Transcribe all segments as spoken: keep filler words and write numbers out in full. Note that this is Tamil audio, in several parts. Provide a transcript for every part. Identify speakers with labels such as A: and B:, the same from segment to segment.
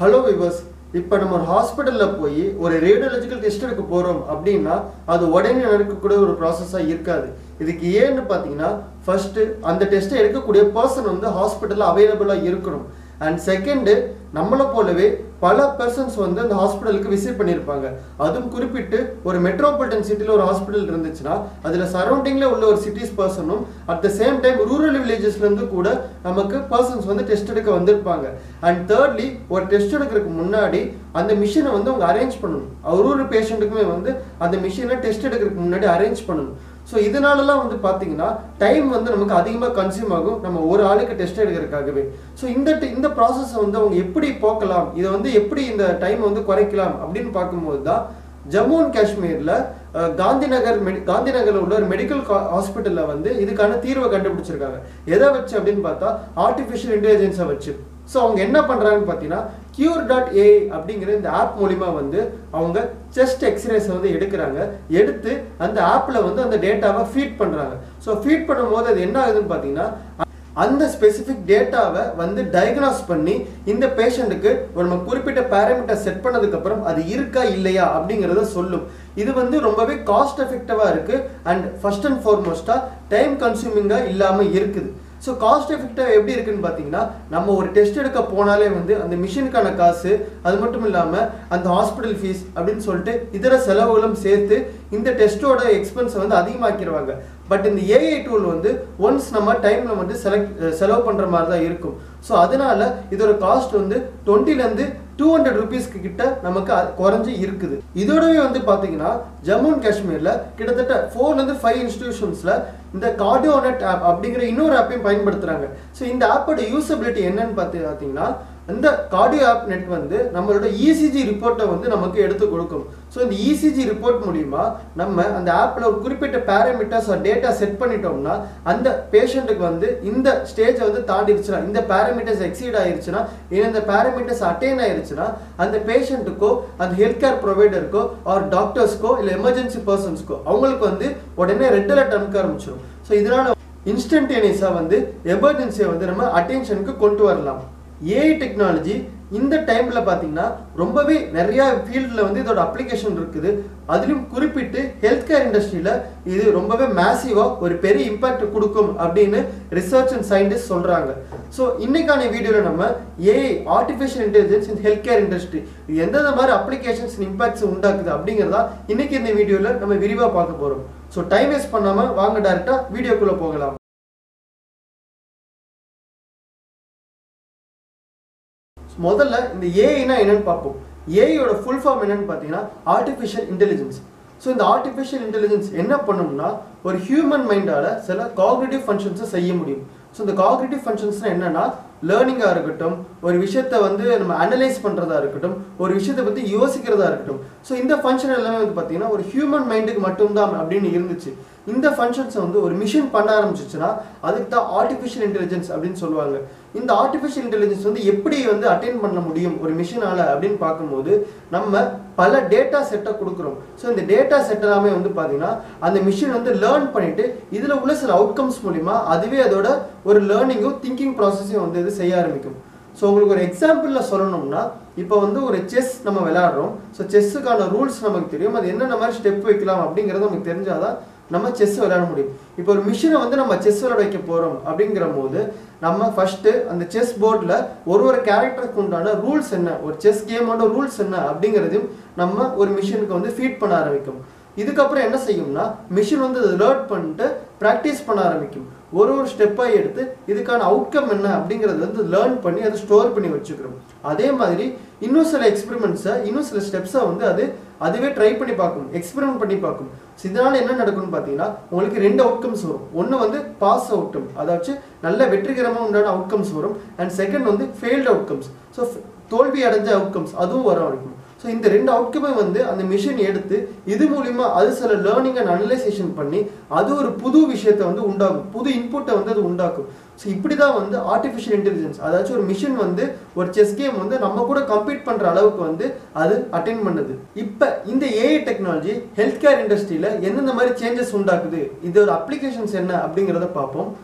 A: Hello viewers, இப்போ நம்ம ஒரு ஹாஸ்பிடல்ல போய் ஒரு ரேடியோலாஜிக்கல் டெஸ்ட் எடுக்க போறோம் அப்படினா அது உடனே நடக்கக்கூடிய ஒரு process-ஆ இருக்காது. இதுக்கு ஏன்னு பாத்தீங்கன்னா first அந்த டெஸ்ட் எடுக்கக்கூடிய person வந்து ஹாஸ்பிடல்ல அவேலபிளா இருக்கணும். And second நம்மள போலவே பல persons வந்து அந்த ஹாஸ்பிடலுக்கு விசிட் பண்ணிருப்பாங்க. அதுவும் குறிப்பிட்டு ஒரு மெட்ரோபாலிட்டன் சிட்டில ஒரு ஹாஸ்பிடல் இருந்துச்சுனா அதுல சரவுண்டிங்ல உள்ள ஒரு சிட்டிஸ் பர்சனும் at the same time rural villagesல இருந்து கூட நமக்கு persons வந்து டெஸ்ட் எடுக்க வந்திருப்பாங்க. And thirdly ஒரு டெஸ்ட் எடுக்கிறதுக்கு முன்னாடி அந்த மிஷினை வந்து அவங்க அரேஞ்ச் பண்ணனும். ஒரு பேஷண்ட்டுக்குமே வந்து அந்த மிஷினை டெஸ்ட் எடுக்கிறதுக்கு முன்னாடி அரேஞ்ச் பண்ணனும். So இதனாலலாம் வந்து பாத்தீங்கன்னா டைம் வந்து நமக்கு அதிகமா கன்சியூம் ஆகும் நம்ம ஒரு ஆளுக்கு டெஸ்ட் எடுக்கிறதுக்காகவே. சோ இந்த இந்த process வந்து அவங்க எப்படி போக்கலாம் இத வந்து எப்படி இந்த டைம் வந்து குறைக்கலாம் அப்படினு பாக்கும்போது தான் ஜம்மு அண்ட் காஷ்மீர்ல காந்திநகர் காந்திநகர்ல உள்ள ஒரு மெடிக்கல் ஹாஸ்பிடல்ல வந்து இதுக்கான தீர்வை கண்டுபிடிச்சிருக்காங்க. எதை வச்சு அப்படினு பார்த்தா ஆர்டிஃபிஷியல் இன்டெலிஜென்ஸை வச்சு. சோ அவங்க என்ன பண்றாங்கன்னு பாத்தீங்கன்னா cure dot A I அப்படிங்கற இந்த ஆப் மூலமா வந்து அவங்க செஸ்ட் எக்ஸ்ரேஸ் வந்து எடுக்கறாங்க. எடுத்து அந்த ஆப்ல வந்து அந்த டேட்டாவை ஃபீட் பண்றாங்க. சோ ஃபீட் பண்ணும்போது அது என்ன ஆகுதுன்னு பாத்தீங்கன்னா அந்த ஸ்பெசிபிக் டேட்டாவை வந்து டயக்னோஸ் பண்ணி இந்த பேஷண்ட்டுக்கு ஒரு நம்ம குறிப்பிட்ட பாராமீட்டர் செட் பண்ணதுக்கு அப்புறம் அது இருக்கா இல்லையா அப்படிங்கறத சொல்லும். இது வந்து ரொம்பவே காஸ்ட் எஃபெக்டிவா இருக்கு and first and foremost time கன்சூமிங்கா இல்லாம இருக்குது. So cost effective எப்படி இருக்குன்னு பாத்தீங்கன்னா நம்ம ஒரு டெஸ்ட் எடுக்க போனாலே வந்து அந்த மிஷினுக்கான காசு அது மட்டும் இல்லாம அந்த ஹாஸ்பிடல் ஃபீஸ் அப்படினு சொல்லிட்டு இதர செலவுகளும் சேர்த்து இந்த டெஸ்டோட எக்ஸ்பென்ஸ் வந்து அதிகமாக்கிடுவாங்க. பட் இந்த A I டூல் வந்து ஒன்ஸ் நம்ம டைம்ல வந்து செலக்ட் செலவு பண்ற மாதிரி தான் இருக்கும். சோ அதனால இதோட காஸ்ட் வந்து இருபது ல இருந்து two hundred rupees கிட்ட நமக்கு குறஞ்சு இருக்குது. இதோடவே வந்து பாத்தீங்கன்னா ஜம்மு அண்ட் காஷ்மீர்ல கிட்டத்தட்ட four ல இருந்து five இன்ஸ்டிடியூஷன்ஸ்ல இந்த கார்டியோநெட் ஆப் அப்படிங்கற இன்னொரு ஆப்பையும் பயன்படுத்துறாங்க. சோ இந்த ஆப்போட யூசபிலிட்டி என்னன்னு பாத்தீங்கன்னா இந்த கார்டியோ ஆப் நெட் வந்து நம்மளோட E C G ரிப்போர்ட்டை வந்து நமக்கு எடுத்து கொடுக்கும். சோ இந்த E C G ரிப்போர்ட் மூலமா நம்ம அந்த ஆப்ல ஒரு குறிப்பிட்ட பாராமீட்டர்ஸ் ஆர் டேட்டா செட் பண்ணிட்டோம்னா அந்த பேஷண்ட்டுக்கு வந்து இந்த ஸ்டேஜ் வந்து தாண்டிடுச்சுனா இந்த பாராமீட்டர்ஸ் எக்ஸீட் ஆயிருச்சுனா இந்த பாராமீட்டர்ஸ் அட்டைன் ஆயிருச்சுனா அந்த பேஷண்ட்டுக்கோ அந்த ஹெல்த் கேர் ப்ரொவைடருக்கோ ஆர் டாக்டர்ஸ்க்கோ இல்ல எமர்ஜென்சி பர்சன்ஸ்க்கோ அவங்களுக்கு வந்து உடனே ரெட் அலர்ட் அனுப்ப ஆரம்பிச்சிடும். சோ இதனால இன்ஸ்டன்டேனியஸா வந்து எமர்ஜென்சியை வந்து நம்ம அட்டென்ஷனுக்கு கொண்டு வரலாம். A I டெக்னாலஜி இந்த டைம்ல பாத்தீங்கன்னா ரொம்பவே நிறைய ஃபீல்ட்ல வந்து இதோட அப்ளிகேஷன் இருக்குது. அதிலும் குறிப்பிட்டு ஹெல்த் கேர் இண்டஸ்ட்ரியில இது ரொம்பவே மேசிவா ஒரு பெரிய இம்பாக்ட் கொடுக்கும் அப்படின்னு ரிசர்ச் அண்ட் சயின்டிஸ்ட் சொல்றாங்க. சோ இன்னைக்கான வீடியோல நம்ம A I artificial intelligence in health care industry எந்தெந்த மாதிரி அப்ளிகேஷன்ஸ் இம்பாக்ட்ஸ் உண்டாக்குது அப்படிங்கறதா இன்னைக்கு இந்த வீடியோல நம்ம விரிவா பார்க்க போறோம். சோ டைம் வேஸ்ட் பண்ணாம வாங்க டைரக்டா வீடியோக்குள்ள போகலாம். முதல்ல இந்த A I னா என்னன்னு பாப்போம். A I யோட ஃபுல் ஃபார்ம் என்னன்னு பாத்தீங்கன்னா ஆர்டிஃபிஷியல் இன்டெலிஜென்ஸ். சோ இந்த ஆர்டிஃபிஷியல் இன்டெலிஜென்ஸ் என்ன பண்ணும்னா ஒரு ஹியூமன் மைண்டால சில காக்னிட்டிவ் ஃபங்க்ஷன்ஸை செய்ய முடியும். சோ இந்த காக்னிட்டிவ் ஃபங்க்ஷன்ஸ்னா என்னன்னா லேர்னிங்கா இருக்கட்டும், ஒரு விஷயத்தை வந்து நம்ம அனலைஸ் பண்றதா இருக்கட்டும், ஒரு விஷயத்தை பத்தி யோசிக்கிறதா இருக்கட்டும். சோ இந்த ஃபங்க்ஷன் எல்லாமே வந்து பாத்தீங்கன்னா ஒரு ஹியூமன் மைண்டுக்கு மட்டும்தான் அப்படின்னு இருந்துச்சு. இந்த ஃபங்க்ஷன்ஸை வந்து ஒரு மிஷின் பண்ண ஆரம்பிச்சிச்சுன்னா அதுக்கு தான் ஆர்டிஃபிஷியல் இன்டெலிஜென்ஸ் அப்படின்னு சொல்லுவாங்க. இந்த ஆர்டிஃபிஷியல் இன்டெலிஜென்ஸ் வந்து எப்படி வந்து அட்டைன் பண்ண முடியும் ஒரு மிஷினால அப்படின்னு பார்க்கும்போது நம்ம பல டேட்டா செட்டை கொடுக்குறோம். ஸோ இந்த டேட்டா செட் எல்லாமே வந்து பார்த்தீங்கன்னா அந்த மிஷின் வந்து லேர்ன் பண்ணிட்டு இதில் உள்ள சில அவுட்கம்ஸ் மூலிமா அதுவே அதோட ஒரு லேர்னிங்கும் திங்கிங் ப்ராசஸையும் வந்து இது செய்ய ஆரம்பிக்கும். ஸோ உங்களுக்கு ஒரு எக்ஸாம்பிளில் சொல்லணும்னா இப்போ வந்து ஒரு செஸ் நம்ம விளையாடுறோம். ஸோ செஸ்ஸுக்கான ரூல்ஸ் நமக்கு தெரியும். அது என்னென்ன மாதிரி ஸ்டெப் வைக்கலாம் அப்படிங்கிறது நமக்கு தெரிஞ்சாதான் நம்ம செஸ் விளையாட முடியும். இப்போ ஒரு மிஷினை வந்து நம்ம செஸ் விளையாட வைக்க போறோம் அப்படிங்கிற போது நம்ம ஃபர்ஸ்ட் அந்த செஸ் போர்டில் ஒரு ஒரு கேரக்டருக்கு உண்டான ரூல்ஸ் என்ன, ஒரு செஸ் கேமோட ரூல்ஸ் என்ன அப்படிங்கிறதையும் நம்ம ஒரு மிஷினுக்கு வந்து ஃபீட் பண்ண ஆரம்பிக்கும். இதுக்கப்புறம் என்ன செய்யும்னா மிஷின் வந்து அதை லேர்ன் பண்ணிட்டு ப்ராக்டிஸ் பண்ண ஆரம்பிக்கும். ஒரு ஒரு ஸ்டெப்பாக எடுத்து இதுக்கான அவுட்கம் என்ன அப்படிங்கிறது வந்து லேர்ன் பண்ணி அதை ஸ்டோர் பண்ணி வச்சுக்கிறோம். அதே மாதிரி இன்னும் சில எக்ஸ்பெரிமெண்ட்ஸை இன்னும் சில ஸ்டெப்ஸை வந்து அது அதுவே ட்ரை பண்ணி பார்க்கும், எக்ஸ்பெரிமெண்ட் பண்ணி பார்க்கும். இதனால என்ன நடக்கும்னு பார்த்தீங்கன்னா உங்களுக்கு ரெண்டு அவுட்கம்ஸ் வரும். ஒன்று வந்து பாஸ் அவுட்கம், அதாச்சும் நல்ல வெற்றிகரமாக உண்டான அவுட்கம்ஸ் வரும். அண்ட் செகண்ட் வந்து ஃபெயில்டு அவுட்கம்ஸ், ஸோ தோல்வி அடைஞ்ச அவுட்கம்ஸ் அதுவும் வர வரைக்கும். ஸோ இந்த ரெண்டு அவுட்கமே வந்து அந்த மிஷின் எடுத்து இது மூலிமா அது சில லேர்னிங் அண்ட் அனலைசேஷன் பண்ணி அது ஒரு புது விஷயத்தை வந்து உண்டாகும், புது இன்புட்டை வந்து அது உண்டாக்கும். ஸோ இப்படி தான் வந்து ஆர்டிஃபிஷியல் இன்டெலிஜென்ஸ் அதாச்சும் ஒரு மிஷின் வந்து ஒரு செஸ் கேம் வந்து நம்ம கூட கம்பீட் பண்ணுற அளவுக்கு வந்து அது அட்டென்ட் பண்ணுது. இப்போ இந்த A I technology health care இண்டஸ்ட்ரியில் எந்தெந்த மாதிரி சேஞ்சஸ் உண்டாக்குது, இதோட அப்ளிகேஷன்ஸ் என்ன அப்படிங்கிறத பார்ப்போம்.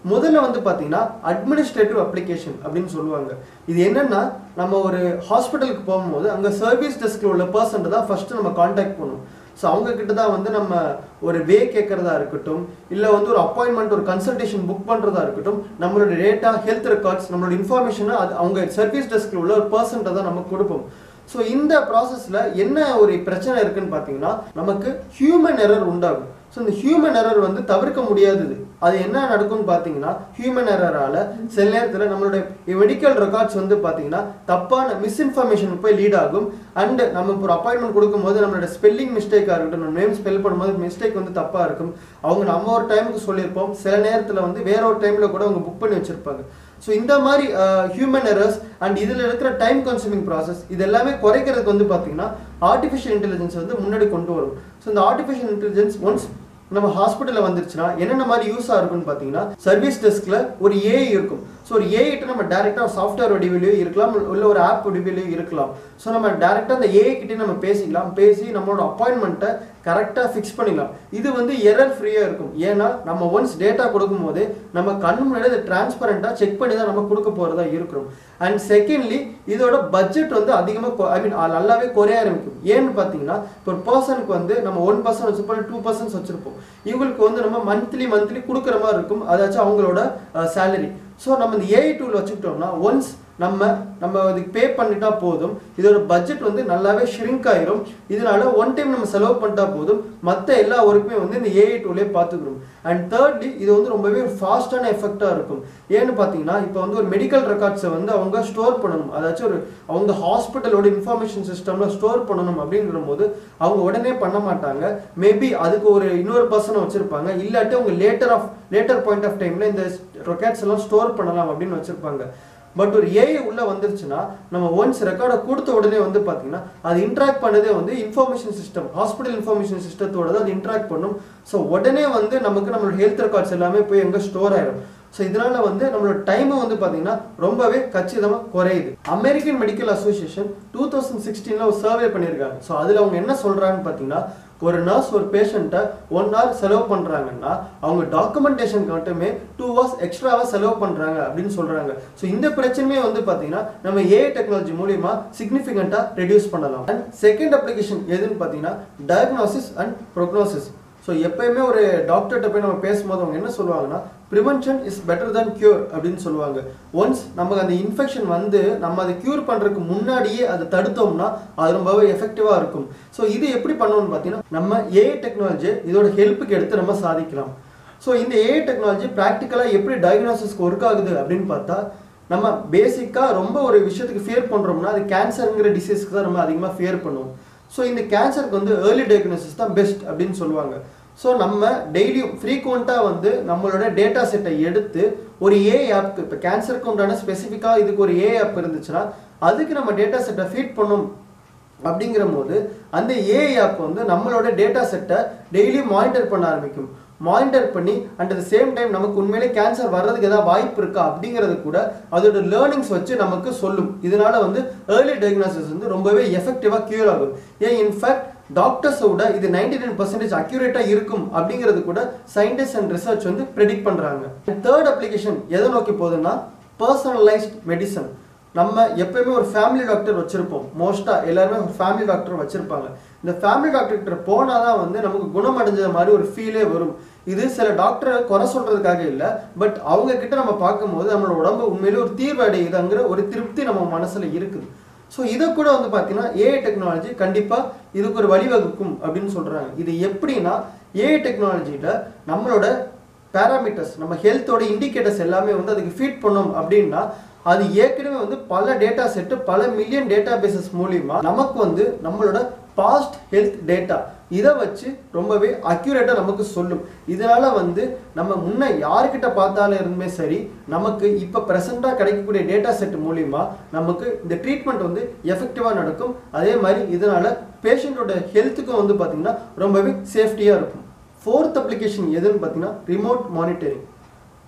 A: முதல்ல வந்து பார்த்தீங்கன்னா அட்மினிஸ்ட்ரேட்டிவ் அப்ளிகேஷன் அப்படின்னு சொல்லுவாங்க. இது என்னன்னா நம்ம ஒரு ஹாஸ்பிட்டலுக்கு போகும்போது அங்கே சர்வீஸ் டெஸ்கில் உள்ள பர்சன்ட் தான் ஃபர்ஸ்ட் நம்ம காண்டாக்ட் பண்ணுவோம். ஸோ அவங்க கிட்ட தான் வந்து நம்ம ஒரு வே கேட்கறதா இருக்கட்டும், இல்லை வந்து ஒரு அப்பாயின்மெண்ட் ஒரு கன்சல்டேஷன் புக் பண்ணுறதா இருக்கட்டும், நம்மளோட டேட்டா ஹெல்த் ரெக்கார்ட்ஸ் நம்மளோட இன்ஃபர்மேஷனை அது அவங்க சர்வீஸ் டெஸ்கில் உள்ள ஒரு பர்சன்ட்டை தான் நம்ம கொடுப்போம். ஸோ இந்த ப்ராசஸில் என்ன ஒரு பிரச்சனை இருக்குன்னு பார்த்தீங்கன்னா நமக்கு ஹியூமன் எரர் உண்டாகும். ஸோ இந்த ஹியூமன் எரர் வந்து தவிர்க்க முடியாதது. அது என்ன நடக்கும்னு பார்த்தீங்கன்னா ஹியூமன் எரரால் சில நேரத்தில் நம்மளுடைய மெடிக்கல் ரெக்கார்ட்ஸ் வந்து பார்த்தீங்கன்னா தப்பான மிஸ்இன்ஃபர்மேஷன் போய் லீட் ஆகும். அண்ட் நம்ம ஒரு அப்பாயின்மெண்ட் கொடுக்கும்போது நம்மளோட ஸ்பெல்லிங் மிஸ்டேக்காக இருக்கட்டும், நம்ம நேம் ஸ்பெல் பண்ணும்போது மிஸ்டேக் வந்து தப்பாக இருக்கும். அவங்க நம்ம ஒரு டைமுக்கு சொல்லியிருப்போம், சில நேரத்தில் வந்து வேற ஒரு டைமில் கூட அவங்க புக் பண்ணி வச்சுருப்பாங்க. ஸோ இந்த மாதிரி ஹியூமன் எரர்ஸ் அண்ட் இதில் இருக்கிற டைம் கன்சூமிங் ப்ராசஸ் இது எல்லாமே குறைக்கிறதுக்கு வந்து பார்த்தீங்கன்னா ஆர்டிஃபிஷியல் இன்டெலிஜென்ஸ் வந்து முன்னாடி கொண்டு வரும். ஸோ இந்த ஆர்டிஃபிஷியல் இன்டெலிஜென்ஸ் ஒன்ஸ் நம்ம ஹாஸ்பிட்டலில் வந்துருச்சுன்னா என்னென்ன மாதிரி யூஸாக இருக்குன்னு பார்த்தீங்கன்னா சர்வீஸ் டெஸ்கில் ஒரு ஏஐ இருக்கும். ஸோ ஒரு ஏஐ நம்ம டேரெக்டாக சாஃப்ட்வேர் வடிவிலையும் இருக்கலாம், இல்லை ஒரு ஆப் வடிவிலையும் இருக்கலாம். ஸோ நம்ம டேரெக்டாக அந்த ஏஐ கிட்டே நம்ம பேசிக்கலாம், பேசி நம்மளோட அப்பாயின்மெண்ட்டை கரெக்டாக ஃபிக்ஸ் பண்ணிக்கலாம். இது வந்து எரர் ஃப்ரீயாக இருக்கும். ஏன்னா நம்ம ஒன்ஸ் டேட்டா கொடுக்கும் போது நம்ம கண் முன்னாடி அதை டிரான்ஸ்பரண்டாக செக் பண்ணி தான் நம்ம கொடுக்க போகிறதா இருக்கிறோம். அண்ட் செகண்ட்லி இதோட பட்ஜெட் வந்து அதிகமாக ஐ மீன் நல்லாவே குறைய ஆரம்பிக்கும். ஏன்னு பார்த்தீங்கன்னா இப்போ ஒரு பர்சனுக்கு வந்து நம்ம ஒன் பர்சன் வச்சுருப்போம், டூ பர்சன்ஸ் வச்சுருப்போம். இவங்களுக்கு வந்து நம்ம மந்த்லி மந்த்லி கொடுக்குற மாதிரி இருக்கும், அதாச்சும் அவங்களோட சேலரி. ஸோ நம்ம இந்த ஏஐ டூல் வச்சுக்கிட்டோம்னா ஒன்ஸ் நம்ம நம்ம அதுக்கு பே பண்ணிட்டா போதும், இதோட பட்ஜெட் வந்து நல்லாவே ஷ்ரிங்க் ஆயிரும். இதனால ஒன் டைம் நம்ம செலவு பண்ணிட்டா போதும், மற்ற எல்லா ஒர்க்குமே வந்து இந்த ஏஐ டூலே பார்த்துக்கிறோம். அண்ட் தேர்ட்லி இது வந்து ரொம்பவே ஒரு ஃபாஸ்டான எஃபெக்டாக இருக்கும். ஏன்னு பார்த்தீங்கன்னா இப்போ வந்து ஒரு மெடிக்கல் ரெக்கார்ட்ஸை வந்து அவங்க ஸ்டோர் பண்ணணும், அதாச்சும் ஒரு அவங்க ஹாஸ்பிட்டலோட இன்ஃபர்மேஷன் சிஸ்டமில் ஸ்டோர் பண்ணணும் அப்படிங்கிற போது அவங்க உடனே பண்ண மாட்டாங்க. மேபி அதுக்கு ஒரு இன்னொரு பர்சனை வச்சுருப்பாங்க, இல்லாட்டி அவங்க later of later point of டைமில் இந்த ரெக்கார்ட்ஸ் எல்லாம் ஸ்டோர் பண்ணலாம் அப்படின்னு வச்சுருப்பாங்க. பட் ஒரு ஏஐ உள்ளே வந்துருச்சுன்னா நம்ம ஒன்ஸ் ரெக்கார்டை கொடுத்த உடனே வந்து பார்த்தீங்கன்னா அது இன்ட்ராக்ட் பண்ணதே வந்து இன்ஃபர்மேஷன் சிஸ்டம், ஹாஸ்பிட்டல் இன்ஃபர்மேஷன் சிஸ்டத்தோட தான் அது இன்ட்ராக்ட் பண்ணும். ஸோ உடனே வந்து நமக்கு நம்மளோட ஹெல்த் ரெக்கார்ட்ஸ் எல்லாமே போய் எங்கே ஸ்டோர் ஆயிடும். ஸோ இதனால வந்து நம்மளோட டைமை வந்து பார்த்தீங்கன்னா ரொம்பவே கச்சிதமாக குறையுது. American Medical Association two thousand சிக்ஸ்டீனில் ஒரு சர்வே பண்ணியிருக்காங்க. ஸோ அதில் அவங்க என்ன சொல்கிறாங்கன்னு பார்த்தீங்கன்னா ஒரு நர்ஸ் ஒரு பேஷண்ட்டை ஒன் ஹவர் செலவு பண்ணுறாங்கன்னா அவங்க டாக்குமெண்டேஷனுக்கு மட்டுமே டூ ஹவர்ஸ் எக்ஸ்ட்ராவாக செலவு பண்ணுறாங்க அப்படின்னு சொல்கிறாங்க. ஸோ இந்த பிரச்சனையே வந்து பார்த்தீங்கன்னா நம்ம ஏஐ டெக்னாலஜி மூலிமா சிக்னிஃபிகண்ட்டாக ரெடியூஸ் பண்ணலாம். அண்ட் செகண்ட் அப்ளிகேஷன் எதுன்னு பார்த்தீங்கன்னா டயக்னோசிஸ் அண்ட் ப்ரோக்னோசிஸ். ஸோ எப்பயுமே ஒரு டாக்டர்கிட்ட போய் நம்ம பேசும்போது அவங்க என்ன சொல்லுவாங்கன்னா prevention is better than cure அப்படின்னு சொல்லுவாங்க. ஒன்ஸ் நமக்கு அந்த இன்ஃபெக்ஷன் வந்து நம்ம அதை க்யூர் பண்ணுறதுக்கு முன்னாடியே அதை தடுத்தோம்னா அது ரொம்பவே எஃபெக்டிவாக இருக்கும். ஸோ இது எப்படி பண்ணணும்னு பார்த்தீங்கன்னா நம்ம ஏஐ டெக்னாலஜி இதோட ஹெல்ப்புக்கு எடுத்து நம்ம சாதிக்கலாம். ஸோ இந்த ஏஐ டெக்னாலஜி ப்ராக்டிக்கலாக எப்படி டயக்னோசிஸ்க்கு ஒர்க் ஆகுது அப்படின்னு பார்த்தா நம்ம பேசிக்காக ரொம்ப ஒரு விஷயத்துக்கு ஃபியர் பண்ணுறோம்னா அது கேன்சருங்கிற டிசீஸ்க்கு தான் நம்ம அதிகமாக ஃபியர் பண்ணுவோம். ஸோ இந்த கேன்சருக்கு வந்து ஏர்லி டயக்னோசிஸ் தான் பெஸ்ட் அப்படின்னு சொல்லுவாங்க. ஸோ நம்ம டெய்லியும் ஃப்ரீக்வெண்ட்டாக வந்து நம்மளோட டேட்டா செட்டை எடுத்து ஒரு ஏஐ ஆப்க்கு இப்போ கேன்சருக்கு உண்டான ஸ்பெசிஃபிக்காக இதுக்கு ஒரு ஏஐ ஆப் இருந்துச்சுன்னா அதுக்கு நம்ம டேட்டா செட்டை ஃபீட் பண்ணோம் அப்படிங்கிற போது அந்த ஏஐ ஆப் வந்து நம்மளோட டேட்டா செட்டை டெய்லியும் மானிட்டர் பண்ண ஆரம்பிக்கும். மானிட்டர் பண்ணி and at the same time நமக்கு உண்மையிலே கேன்சர் வர்றதுக்கு ஏதாவது வாய்ப்பு இருக்கா அப்படிங்கிறது கூட அதோட லேர்னிங்ஸ் வச்சு நமக்கு சொல்லும். இதனால வந்து ஏர்லி டயக்னோசிஸ் வந்து ரொம்பவே எஃபெக்டிவாக கியூர் ஆகும். ஏன் இன்ஃபேக்ட் டாக்டர்ஸை விட இது நைன்டி நைன் பர்சன்டேஜ் அக்யூரேட்டாக இருக்கும் அப்படிங்கிறது கூட சயின்டிஸ்ட் அண்ட் ரிசர்ச் வந்து ப்ரெடிக்ட் பண்ணுறாங்க. தேர்ட் அப்ளிகேஷன் எதை நோக்கி போகுதுன்னா பர்சனலைஸ்ட் மெடிசன். நம்ம எப்பயுமே ஒரு ஃபேமிலி டாக்டர் வச்சுருப்போம், மோஸ்ட்டாக எல்லாருமே ஒரு ஃபேமிலி டாக்டர் வச்சுருப்பாங்க. இந்த ஃபேமிலி டாக்டர்கிட்ட போனால் தான் வந்து நமக்கு குணமடைஞ்ச மாதிரி ஒரு ஃபீலே வரும். இது சில டாக்டரை குறை சொல்கிறதுக்காக இல்லை, பட் அவங்க கிட்ட நம்ம பார்க்கும்போது நம்மளோட உடம்பு உண்மையிலே ஒரு தீர்வு அடையுதுங்கிற ஒரு திருப்தி நம்ம மனசில் இருக்குது. ஸோ இதை கூட வந்து பார்த்தீங்கன்னா ஏஐ டெக்னாலஜி கண்டிப்பாக இதுக்கு ஒரு வழிவகுக்கும் அப்படின்னு சொல்கிறாங்க. இது எப்படின்னா ஏஐ டெக்னாலஜியில் நம்மளோட பேராமீட்டர்ஸ் நம்ம ஹெல்த்தோட இண்டிகேட்டர்ஸ் எல்லாமே வந்து அதுக்கு ஃபீட் பண்ணோம் அப்படின்னா அது ஏற்கனவே வந்து பல டேட்டா செட்டு பல மில்லியன் டேட்டா பேசஸ் மூலிமா நமக்கு வந்து நம்மளோட பாஸ்ட் ஹெல்த் டேட்டா இதை வச்சு ரொம்பவே அக்யூரேட்டாக நமக்கு சொல்லும். இதனால வந்து நம்ம முன்ன யார்கிட்ட பார்த்தாலும் இருந்துமே சரி நமக்கு இப்போ ப்ரெசெண்டாக கிடைக்கக்கூடிய டேட்டா செட் மூலிமா நமக்கு இந்த ட்ரீட்மெண்ட் வந்து எஃபெக்டிவாக நடக்கும். அதே மாதிரி இதனால பேஷண்ட்டோட ஹெல்த்துக்கும் வந்து பார்த்திங்கன்னா ரொம்பவே சேஃப்டியாக இருக்கும். ஃபோர்த் அப்ளிகேஷன் எதுன்னு பார்த்தீங்கன்னா ரிமோட் மானிட்டரிங்.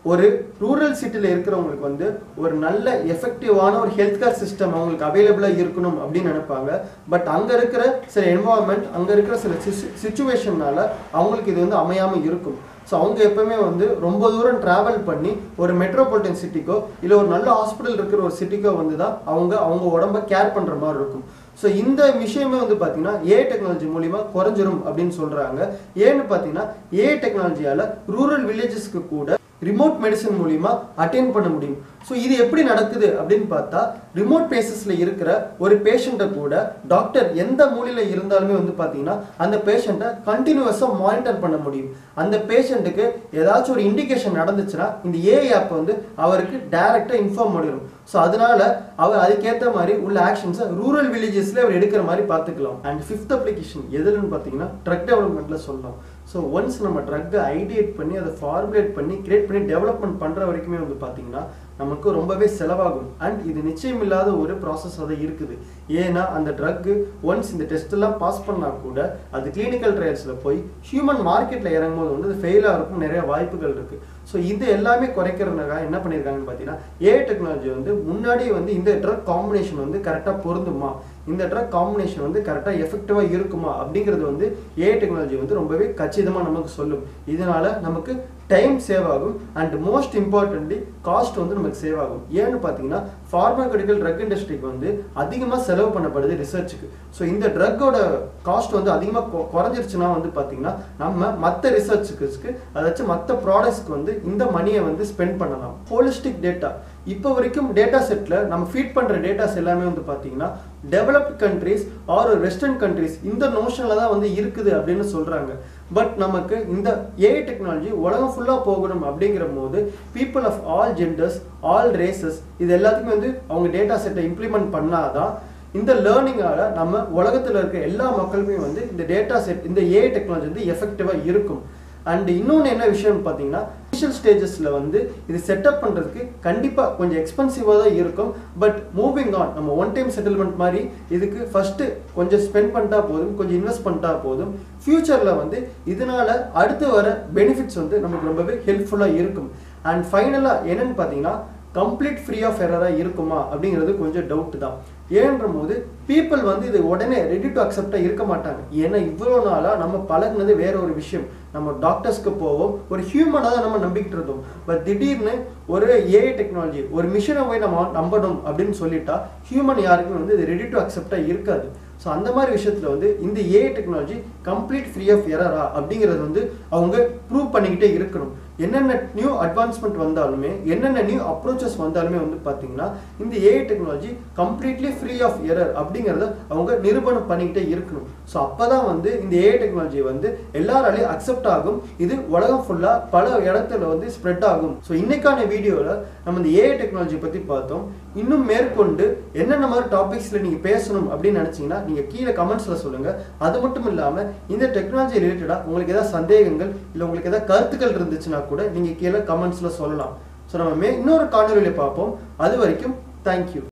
A: ஒரு ரூரல் சிட்டியில் இருக்கிறவங்களுக்கு வந்து ஒரு நல்ல எஃபெக்டிவான ஒரு ஹெல்த் கேர் சிஸ்டம் அவங்களுக்கு அவைலபிளாக இருக்கணும் அப்படின்னு நினைப்பாங்க. பட் அங்கே இருக்கிற சில என்வாயன்மெண்ட், அங்கே இருக்கிற சில சிச்சுவேஷன்னால அவங்களுக்கு இது வந்து அமையாமல் இருக்கும். ஸோ அவங்க எப்பவுமே வந்து ரொம்ப தூரம் ட்ராவல் பண்ணி ஒரு மெட்ரோபாலிட்டன் சிட்டிக்கோ இல்லை ஒரு நல்ல ஹாஸ்பிட்டல் இருக்கிற ஒரு சிட்டிக்கோ வந்து தான் அவங்க அவங்க உடம்ப கேர் பண்ணுற மாதிரி இருக்கும். ஸோ இந்த விஷயமே வந்து பார்த்தீங்கன்னா ஏஐ டெக்னாலஜி மூலிமா குறைஞ்சிரும் அப்படின்னு சொல்கிறாங்க. ஏன்னு பார்த்தீங்கன்னா ஏஐ டெக்னாலஜியால் ரூரல் வில்லேஜஸ்க்கு கூட ரிமோட் மெடிசன் மூலிமா அட்டென்ட் பண்ண முடியும். ஸோ இது எப்படி நடக்குது அப்படின்னு பார்த்தா, ரிமோட் பிளேசஸில் இருக்கிற ஒரு பேஷண்ட்டை கூட டாக்டர் எந்த மூலையில் இருந்தாலுமே வந்து பார்த்தீங்கன்னா அந்த பேஷண்ட்டை கண்டினியூஸாக மானிட்டர் பண்ண முடியும். அந்த பேஷண்ட்டுக்கு ஏதாச்சும் ஒரு இண்டிகேஷன் நடந்துச்சுன்னா இந்த ஏஐ ஆப் வந்து அவருக்கு டைரெக்டாக இன்ஃபார்ம் பண்ணிடும். ஸோ அதனால அவர் அதுக்கேற்ற மாதிரி உள்ள ஆக்ஷன்ஸை ரூரல் வில்லேஜஸ்ல அவர் எடுக்கிற மாதிரி பார்த்துக்கலாம். அண்ட் ஃபிஃப்த் அப்ளிகேஷன் எதுன்னு பார்த்தீங்கன்னா ட்ரக் டெவலப்மெண்ட்ல சொல்லலாம். ஸோ ஒன்ஸ் நம்ம ட்ரக்கை ஐடியேட் பண்ணி அதை ஃபார்முலேட் பண்ணி கிரியேட் பண்ணி டெவலப்மெண்ட் பண்ணுற வரைக்குமே வந்து பார்த்தீங்கன்னா நமக்கு ரொம்பவே செலவாகும். அண்ட் இது நிச்சயம் இல்லாத ஒரு ப்ராசஸ் அதை இருக்குது. ஏன்னா அந்த ட்ரக்கு ஒன்ஸ் இந்த டெஸ்ட் எல்லாம் பாஸ் பண்ணால் கூட அது கிளினிக்கல் ட்ரையல்ஸில் போய் ஹியூமன் மார்க்கெட்டில் இறங்கும் போது வந்து அது ஃபெயில் ஆகிறதுக்கும் நிறைய வாய்ப்புகள் இருக்குது. ஸோ இது எல்லாமே குறைக்கிறதுனால என்ன பண்ணியிருக்காங்கன்னு பார்த்தீங்கன்னா ஏஐ டெக்னாலஜி வந்து முன்னாடியே வந்து இந்த ட்ரக் காம்பினேஷன் வந்து கரெக்டாக பொருந்துமா, இந்த ட்ரக் காம்பினேஷன் வந்து கரெக்டாக எஃபெக்டிவாக இருக்குமா அப்படிங்கிறது வந்து ஏஐ டெக்னாலஜி வந்து ரொம்பவே கச்சிதமாக நமக்கு சொல்லும். இதனால நமக்கு டைம் சேவ் ஆகும் அண்ட் மோஸ்ட் இம்பார்ட்டன்ட்லி காஸ்ட் வந்து நமக்கு சேவ் ஆகும். ஏன்னு பார்த்தீங்கன்னா ஃபார்மாசூட்டிக்கல் ட்ரக் இண்டஸ்ட்ரிக்கு வந்து அதிகமாக செலவு பண்ணப்படுது ரிசர்ச்சுக்கு. ஸோ இந்த ட்ரக்கோட காஸ்ட் வந்து அதிகமாக குறைஞ்சிருச்சுன்னா வந்து பார்த்தீங்கன்னா நம்ம மற்ற ரிசர்ச்சுக்கு அதாச்சும் மற்ற ப்ராடக்ட்ஸ்க்கு வந்து இந்த மணியை வந்து ஸ்பெண்ட் பண்ணலாம். ஹோலிஸ்டிக் டேட்டா இப்போ வரைக்கும் டேட்டா செட்டில் நம்ம ஃபீட் பண்ணுற டேட்டாஸ் எல்லாமே வந்து பார்த்தீங்கன்னா developed countries or western countries இந்த நோஷனில் தான் வந்து இருக்குது அப்படின்னு சொல்கிறாங்க. பட் நமக்கு இந்த ஏஐ டெக்னாலஜி உலகம் ஃபுல்லாக போகணும் அப்படிங்கிற போது people of all genders, all races இது எல்லாத்துக்குமே வந்து அவங்க டேட்டா செட்டை இம்ப்ளிமெண்ட் பண்ணாதான் இந்த லேர்னிங்கால நம்ம உலகத்தில் இருக்க எல்லா மக்களுமே வந்து இந்த டேட்டா செட் இந்த ஏஐ டெக்னாலஜி வந்து எஃபெக்டிவாக இருக்கும். அண்ட் இன்னொன்று என்ன விஷயம்னு பார்த்தீங்கன்னா இனிஷியல் ஸ்டேஜஸில் வந்து இது செட்டப் பண்ணுறதுக்கு கண்டிப்பாக கொஞ்சம் எக்ஸ்பென்சிவாக தான் இருக்கும். பட் மூவிங் ஆன் நம்ம ஒன் டைம் செட்டில்மெண்ட் மாதிரி இதுக்கு ஃபஸ்ட்டு கொஞ்சம் ஸ்பெண்ட் பண்ணிட்டா போதும், கொஞ்சம் இன்வெஸ்ட் பண்ணிட்டா போதும். ஃப்யூச்சரில் வந்து இதனால அடுத்து வர பெனிஃபிட்ஸ் வந்து நமக்கு ரொம்பவே ஹெல்ப்ஃபுல்லாக இருக்கும். அண்ட் ஃபைனலாக என்னன்னு பார்த்தீங்கன்னா கம்ப்ளீட் ஃப்ரீ ஆஃப் எரராக இருக்குமா அப்படிங்கிறது கொஞ்சம் டவுட் தான். ஏன்ற போது பீப்புள் வந்து இது உடனே ரெடி டு அக்செப்டாக இருக்க மாட்டாங்க. ஏன்னா இவ்வளோ நாளாக நம்ம பழகுனது வேற ஒரு விஷயம். நம்ம டாக்டர்ஸ்க்கு போவோம், ஒரு ஹியூமனாக தான் நம்ம நம்பிக்கிட்டு இருந்தோம். பட் திடீர்னு ஒரு ஏஐ டெக்னாலஜி ஒரு மிஷினை போய் நம்ம நம்பணும் அப்படின்னு சொல்லிட்டா ஹியூமன் யாருக்குமே வந்து இது ரெடி டு அக்செப்டாக இருக்காது. ஸோ அந்த மாதிரி விஷயத்தில் வந்து இந்த AI technology complete free of எரரா அப்படிங்கிறது வந்து அவங்க ப்ரூவ் பண்ணிக்கிட்டே இருக்கணும். என்னென்ன நியூ அட்வான்ஸ்மெண்ட் வந்தாலுமே, என்னென்ன நியூ அப்ரோச்சஸ் வந்தாலுமே வந்து பார்த்தீங்கன்னா இந்த AI technology completely free of error அப்படிங்கிறத அவங்க நிரூபணம் பண்ணிக்கிட்டே இருக்கணும். ஸோ அப்போ தான் வந்து இந்த ஏஐ டெக்னாலஜி வந்து எல்லாராலையும் அக்செப்ட் ஆகும். இது உலகம் ஃபுல்லாக பல இடத்துல வந்து ஸ்ப்ரெட் ஆகும். ஸோ இன்னைக்கான வீடியோவில் நம்ம இந்த ஏஐ டெக்னாலஜி பற்றி பார்த்தோம். இன்னும் மேற்கொண்டு என்னென்ன மாதிரி டாபிக்ஸில் நீங்கள் பேசணும் அப்படின்னு நினச்சிங்கன்னா நீங்கள் கீழே கமெண்ட்ஸில் சொல்லுங்கள். அது மட்டும் இல்லாமல் இந்த டெக்னாலஜி ரிலேட்டடாக உங்களுக்கு ஏதாவது சந்தேகங்கள் இல்லை உங்களுக்கு ஏதாவது கருத்துக்கள் இருந்துச்சுன்னா கூட நீங்கள் கீழே கமெண்ட்ஸில் சொல்லலாம். ஸோ நம்ம மே இன்னொரு காணொலியில் பார்ப்போம். அது வரைக்கும் தேங்க்யூ.